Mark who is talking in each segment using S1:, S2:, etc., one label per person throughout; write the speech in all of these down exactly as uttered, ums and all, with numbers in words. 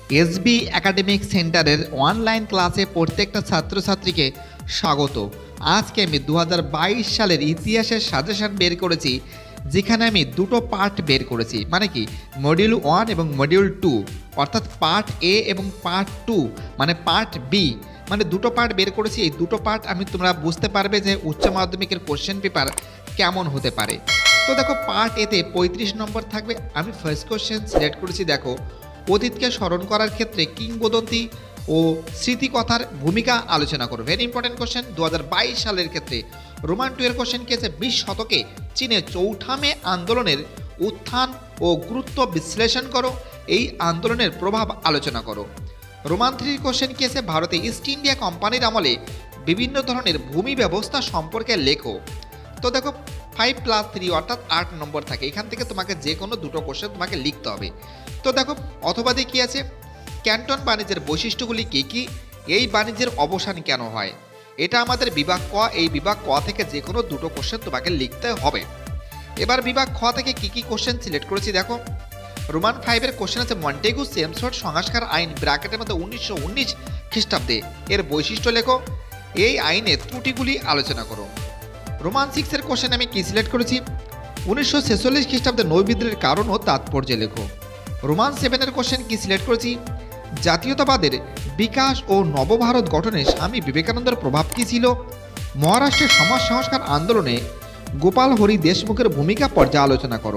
S1: SB academic সেন্টারের online ক্লাসে প্রত্যেকটা ছাত্রছাত্রীকে স্বাগত। আজকে আমি দু হাজার বাইশ সালের ইতিহাসের সাজেশন বের করেছি, যেখানে আমি দুটো পার্ট বের করেছি। মানে কি, মডিউল ওয়ান এবং মডিউল টু, অর্থাৎ পার্ট এ এবং পার্ট টু, মানে পার্ট বি, মানে দুটো পার্ট বের করেছি। এই দুটো পার্ট আমি তোমরা বুঝতে পারবে যে উচ্চ মাধ্যমিকের কোশ্চেন পেপার কেমন হতে পারে। তো দেখো, পার্ট এতে পঁয়ত্রিশ নম্বর থাকবে। আমি ফার্স্ট কোশ্চেন সিলেক্ট করেছি। দেখো, অতীতকে স্মরণ করার ক্ষেত্রে কিংবদন্তি ও স্মৃতিকথার ভূমিকা আলোচনা করো। ভেরি ইম্পর্টেন্ট কোশ্চেন দু হাজার বাইশ সালের ক্ষেত্রে। রোমান টু এর কোশ্চেন কি আছে, বিশ শতকে চীনে চৌঠা মে আন্দোলনের উত্থান ও গুরুত্ব বিশ্লেষণ করো, এই আন্দোলনের প্রভাব আলোচনা করো। রোমান থ্রির কোশ্চেন কি আছে, ভারতে ইস্ট ইন্ডিয়া কোম্পানির আমলে বিভিন্ন ধরনের ভূমি ব্যবস্থা সম্পর্কে লেখো। তো দেখো, ফাইভ প্লাস থ্রি অর্থাৎ আট নম্বর থাকে। এখান থেকে তোমাকে যে কোনো দুটো কোশ্চেন তোমাকে লিখতে হবে। তো দেখো, অথবা দিয়ে কী আছে, ক্যান্টন বাণিজ্যের বৈশিষ্ট্যগুলি কী কী, এই বাণিজ্যের অবসান কেন হয়, এটা আমাদের বিভাগ ক। এই বিভাগ ক থেকে যে কোনো দুটো কোশ্চেন তোমাকে লিখতে হবে। এবার বিভাগ খ থেকে কী কী কোশ্চেন সিলেক্ট করেছি দেখো। রোমান ফাইভের কোশ্চেন আছে, মন্টেগু চেমসফোর্ড সংস্কার আইন ব্র্যাকেটের মধ্যে উনিশশো উনিশ খ্রিস্টাব্দে এর বৈশিষ্ট্য লেখো, এই আইনের ত্রুটিগুলি আলোচনা করো। রোমান সিক্সের কোশ্চেন আমি কি সিলেক্ট করেছি, উনিশশো ছেচল্লিশ খ্রিস্টাব্দে নৈবিদ্রের কারণ ও তাৎপর্য লেখো। রোমান সেভেনের কোশ্চেন কি সিলেক্ট করেছি, জাতীয়তাবাদের বিকাশ ও নবভারত গঠনে স্বামী বিবেকানন্দের প্রভাব কী ছিল। মহারাষ্ট্রের সমাজ সংস্কার আন্দোলনে গোপাল হরি দেশমুখের ভূমিকা পর্যালোচনা করো।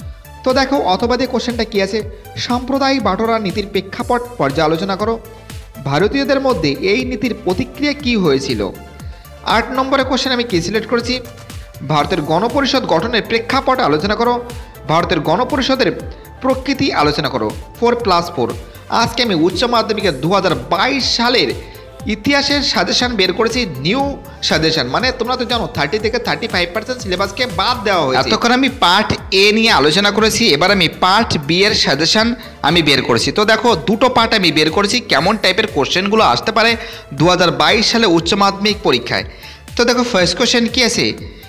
S1: তো দেখো, অথবা দিয়ে কোশ্চেনটা কী আছে, সাম্প্রদায়িক বাটোয়ারা নীতির প্রেক্ষাপট পর্যালোচনা করো, ভারতীয়দের মধ্যে এই নীতির প্রতিক্রিয়া কী হয়েছিল। আট নম্বরের কোশ্চেন আমি কি সিলেক্ট করেছি, ভারতের গণপরিষদ গঠনের প্রেক্ষাপট আলোচনা করো, ভারতের গণপরিষদের প্রকৃতি আলোচনা করো। Four plus four. আজকে আমি উচ্চ মাধ্যমিকের দু হাজার বাইশ সালের ইতিহাসের সাজেশন বের করেছি, নিউ সাজেশন। মানে তোমরা তো জানো থার্টি থেকে থার্টি ফাইভ পার্সেন্ট সিলেবাসকে বাদ দেওয়া হয়েছে। এতক্ষণ আমি পার্ট এ নিয়ে আলোচনা করেছি, এবার আমি পার্ট বি এর সাজেশন আমি বের করেছি। তো দেখো, দুটো পার্ট আমি বের করেছি, কেমন টাইপের কোশ্চেনগুলো আসতে পারে দু হাজার বাইশ সালে উচ্চ মাধ্যমিক পরীক্ষায়। তো দেখো, ফার্স্ট কোশ্চেন কি আছে,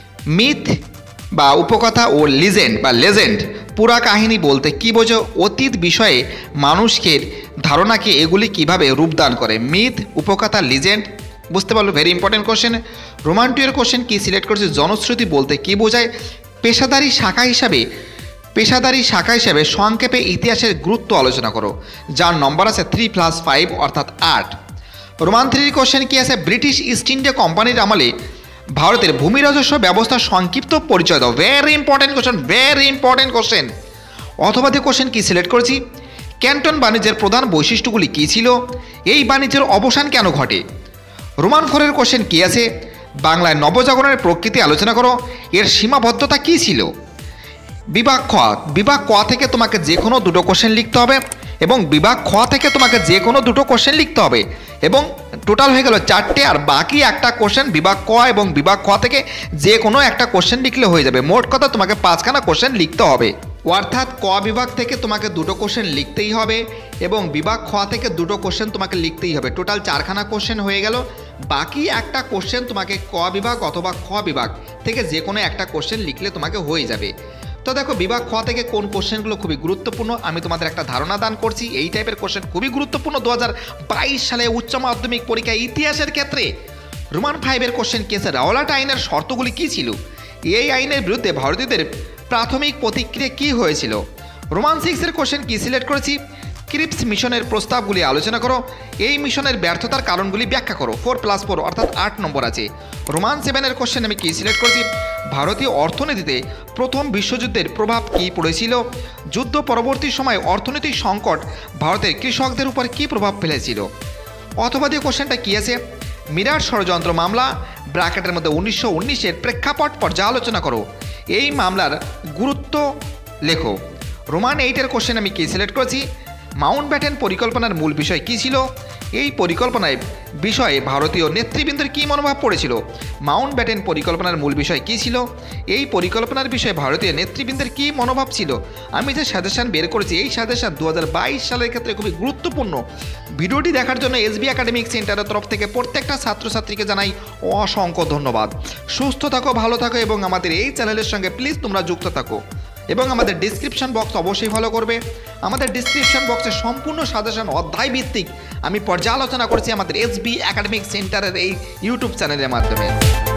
S1: মিথ বা উপকথা ও লিজেন্ড বা লেজেন্ড পুরা কাহিনী বলতে কি বোঝো, অতীত বিষয়ে মানুষের ধারণাকে এগুলি কিভাবে রূপদান করে। মিথ, উপকথা, লিজেন্ড, বুঝতে পারলো। Very important question. Roman two এর কোশ্চেন কি সিলেক্ট করেছে, জনশ্রুতি বলতে কি বোঝায়। পেশাদারি শাখা হিসাবে পেশাদারি শাখা হিসাবে সংক্ষেপে ইতিহাসের গুরুত্ব আলোচনা করো, যার নম্বর আছে থ্রি প্লাস ফাইভ অর্থাৎ আট। রোমান থ্রির কোশ্চেন কি আছে, ব্রিটিশ ইস্ট ইন্ডিয়া কোম্পানির আমলে ভারতের ভূমি রাজস্ব ব্যবস্থার সংক্ষিপ্ত পরিচয় দাও। Very important question, very important question. অথবা দিয়ে কোশ্চেন কি সিলেক্ট করেছি, ক্যান্টন বাণিজ্যের প্রধান বৈশিষ্ট্যগুলি কী ছিল, এই বাণিজ্যের অবসান কেন ঘটে। রোমান ফোরের কোশ্চেন কি আছে, বাংলায় নবজাগরণের প্রকৃতি আলোচনা করো, এর সীমাবদ্ধতা কী ছিল। বিভাগ খ, বিভাগ ক থেকে তোমাকে যে কোনো দুটো কোশ্চেন লিখতে হবে এবং বিভাগ খ থেকে তোমাকে যে কোনো দুটো কোশ্চেন লিখতে হবে, এবং টোটাল হয়ে গেল চারটে। আর বাকি একটা কোশ্চেন বিভাগ ক এবং বিভাগ খ থেকে যে কোনো একটা কোশ্চেন লিখলে হয়ে যাবে। মোট কথা তোমাকে পাঁচখানা কোশ্চেন লিখতে হবে, অর্থাৎ ক বিভাগ থেকে তোমাকে দুটো কোশ্চেন লিখতেই হবে এবং বিভাগ খ থেকে দুটো কোশ্চেন তোমাকে লিখতেই হবে। টোটাল চারখানা কোশ্চেন হয়ে গেল। বাকি একটা কোশ্চেন তোমাকে ক বিভাগ অথবা খ বিভাগ থেকে যে কোনো একটা কোশ্চেন লিখলে তোমাকে হয়ে যাবে। তো দেখো, বিভাগ খ থেকে কোন কোশ্চেনগুলো খুবই গুরুত্বপূর্ণ আমি তোমাদের একটা ধারণা দান করছি। এই টাইপের কোশ্চেন খুবই গুরুত্বপূর্ণ দু হাজার বাইশ সালে উচ্চ মাধ্যমিক পরীক্ষায় ইতিহাসের ক্ষেত্রে। রোমান ফাইভের কোশ্চেন কি আছে, রাওলাট আইনের শর্তগুলি কী ছিল, এই আইনের বিরুদ্ধে ভারতীয়দের প্রাথমিক প্রতিক্রিয়া কী হয়েছিল। রোমান সিক্সের কোশ্চেন কি সিলেক্ট করেছি, ক্রিপস মিশনের প্রস্তাবগুলি আলোচনা করো, এই মিশনের ব্যর্থতার কারণগুলি ব্যাখ্যা করো। ফোর প্লাস ফোর অর্থাৎ আট নম্বর আছে। রোমান সেভেনের কোশ্চেন আমি কি সিলেক্ট করেছি, ভারতীয় অর্থনীতিতে প্রথম বিশ্বযুদ্ধের প্রভাব কী পড়েছিল, যুদ্ধ পরবর্তী সময়ে অর্থনৈতিক সংকট ভারতের কৃষকদের উপর কী প্রভাব ফেলেছিল। অথবা দিয়ে কোশ্চেনটা কী আছে, মিরাট ষড়যন্ত্র মামলা ব্র্যাকেটের মধ্যে উনিশশো উনিশের প্রেক্ষাপট পর্যালোচনা করো, এই মামলার গুরুত্ব লেখো। রোমান এইটের কোশ্চেন আমি কি সিলেক্ট করেছি, মাউন্ট ব্যাটেন পরিকল্পনার মূল বিষয় কী ছিল, এই পরিকল্পনায় বিষয়ে ভারতীয় নেতৃবৃন্দের কী মনোভাব পড়েছিল। মাউন্ট ব্যাটেন পরিকল্পনার মূল বিষয় কী ছিল, এই পরিকল্পনার বিষয়ে ভারতীয় নেতৃবৃন্দের কী মনোভাব ছিল। আমি যে সাজেশন বের করেছি এই সাজেশন দু হাজার বাইশ সালের ক্ষেত্রে খুবই গুরুত্বপূর্ণ। ভিডিওটি দেখার জন্য এসবি একাডেমিক সেন্টারের তরফ থেকে প্রত্যেকটা ছাত্রছাত্রীকে জানাই অসংখ্য ধন্যবাদ। সুস্থ থাকো, ভালো থাকো এবং আমাদের এই চ্যানেলের সঙ্গে প্লিজ তোমরা যুক্ত থাকো। এবং আমাদের ডিসক্রিপশন বক্স অবশ্যই ফলো করবে। আমাদের ডিসক্রিপশন বক্সে সম্পূর্ণ সাজেশন অধ্যায় ভিত্তিক আমি পর্যালোচনা করছি আমাদের এসবি একাডেমিক সেন্টারের এই ইউটিউব চ্যানেলের মাধ্যমে।